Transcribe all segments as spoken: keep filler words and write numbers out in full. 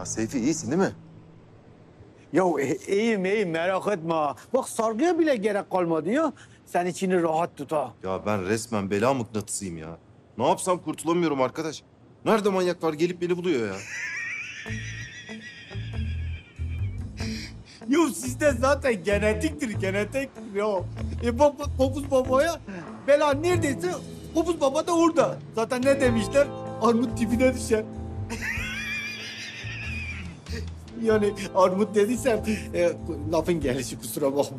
Ya Seyfi iyisin değil mi? Ya e, iyiyim iyiyim merak etme. Bak sargıya bile gerek kalmadı ya. Sen içini rahat tut ha. Ya ben resmen bela mıknatısıyım ya. Ne yapsam kurtulamıyorum arkadaş. Nerede manyaklar gelip beni buluyor ya? Ya sizde zaten genetiktir genetiktir ya. E baba, Kopuz babaya bela neredeyse Kopuz baba da orada. Zaten ne demişler? Armut dibine düşer. Yani armut dediysem e, lafın gelişi kusura bakma.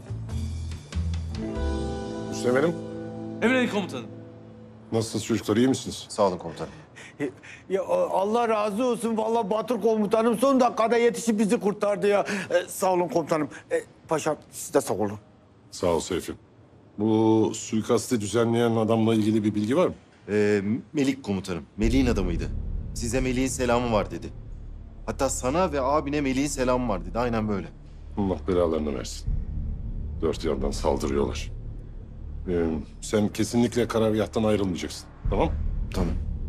Müsteğmenim, Emredin komutanım. nasılsınız çocuklar, iyi misiniz? Sağ olun komutanım. Ya Allah razı olsun. Vallahi Batur komutanım son dakikada yetişip bizi kurtardı ya. E, sağ olun komutanım. E, paşam siz de sağ olun. Sağ ol Seyfi. Bu suikastı düzenleyen adamla ilgili bir bilgi var mı? Ee, Melik komutanım. Melik'in adamıydı. Size Melik'in selamı var dedi. Hatta sana ve abine Melik'in selamı var dedi. Aynen böyle. Allah belalarını versin. Dört yandan saldırıyorlar. Ee, sen kesinlikle karargâhtan ayrılmayacaksın, tamam? Tamam.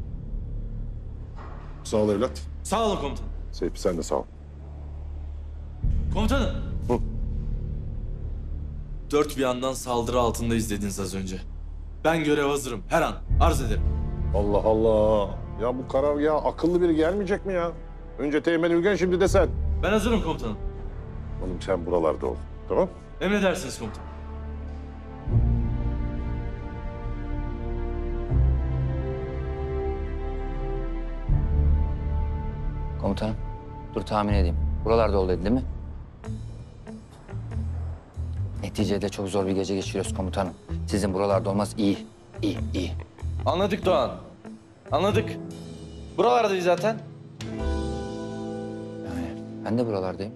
Sağ ol evlat. Sağ olun komutanım. Seyfi sen de sağ ol. Komutanım. Hı. Dört bir yandan saldırı altındayız dediniz az önce. Ben görev hazırım. Her an arz ederim. Allah Allah. Ya bu karargaha akıllı biri gelmeyecek mi ya? Önce Teğmen Ülgen, şimdi de sen. Ben hazırım komutanım. Oğlum sen buralarda ol, tamam? Emredersiniz komutanım. Komutanım, dur tahmin edeyim. Buralarda ol dedi değil mi? Neticede çok zor bir gece geçiriyoruz komutanım. Sizin buralarda olmaz iyi, iyi, iyi. Anladık Doğan. Anladık. Buralardayız zaten. Yani ben de buralardayım.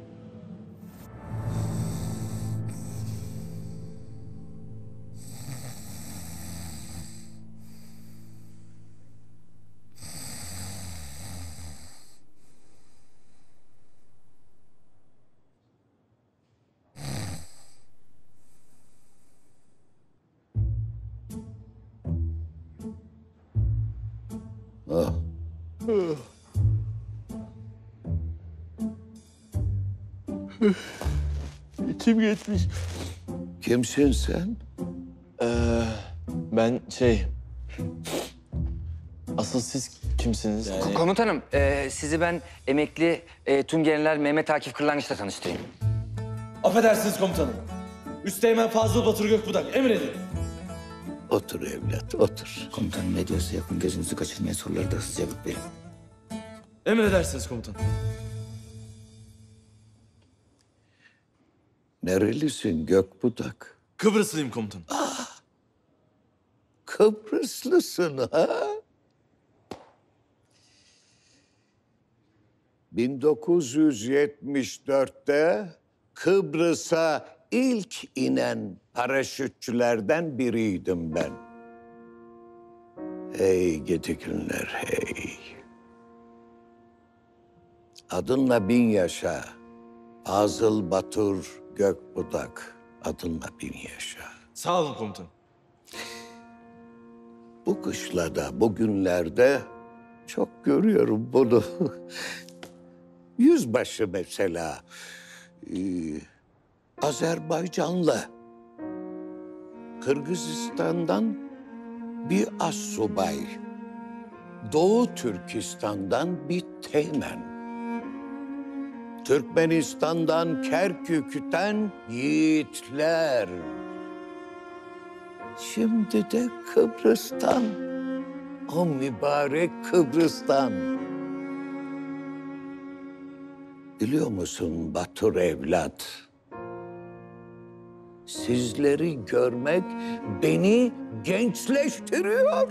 İçim geçmiş. Kimsin sen? Ee, ben şey... Asıl siz kimsiniz? Yani... Komutanım, e, sizi ben emekli e, Tümgeneral Mehmet Akif Kırlangıç'la tanıştırayım. Affedersiniz komutanım. Üsteğmen Fazıl Batur Gökbudak. Emredin. Otur evlat, otur. Komutanım ne diyorsa yapın, gözünüzü kaçırmayan soruları da hızlıca cevap verin. Emredersiniz komutanım. Nerelisin Gökbudak? Kıbrıslıyım komutanım. Kıbrıslısın ha? bin dokuz yüz yetmiş dörtte Kıbrıs'a ilk inen paraşütçülerden biriydim ben. Hey gidi günler hey. Adınla bin yaşa. Fazıl Batur Gökbudak. Adınla bin yaşa. Sağ olun komutanım. Bu kışlada, bugünlerde çok görüyorum bunu. Yüzbaşı mesela. Ee, Azerbaycanlı. Kırgızistan'dan bir astsubay. Doğu Türkistan'dan bir teğmen. Türkmenistan'dan Kerkük'ten yiğitler. Şimdi de Kıbrıs'tan. O mübarek Kıbrıs'tan. Biliyor musun Batur evlat? Sizleri görmek beni gençleştiriyor.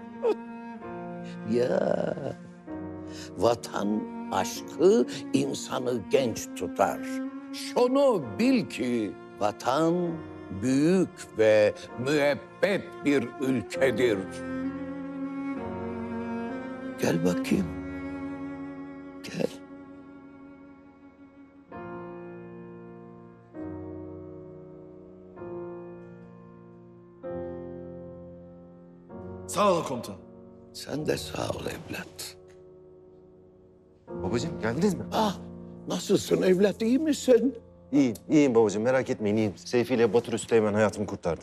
Ya vatan aşkı insanı genç tutar. Şunu bil ki vatan büyük ve müebbet bir ülkedir. Gel bakayım. Gel. Sağ olun komutanım. Sen de sağ ol evlat. Babacığım geldiniz mi? Ah, nasılsın evlat, iyi misin? İyiyim, iyiyim babacığım. Merak etmeyin, iyiyim. Seyfi ile Batur Üsteğmen hayatımı kurtardı.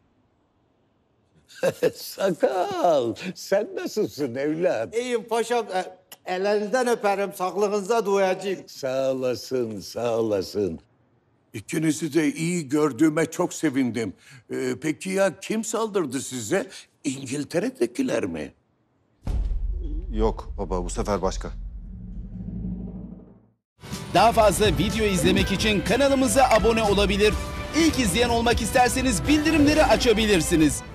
Sakal, sen nasılsın evlat? İyiyim paşam. E, ellerinizden öperim. Sağlığınıza duacağım. Sağ olasın, sağ olasın. İkinizi de iyi gördüğüme çok sevindim. Ee, peki ya kim saldırdı size? İngiltere'dekiler mi? Yok baba, bu sefer başka. Daha fazla video izlemek için kanalımıza abone olabilir. İlk izleyen olmak isterseniz bildirimleri açabilirsiniz.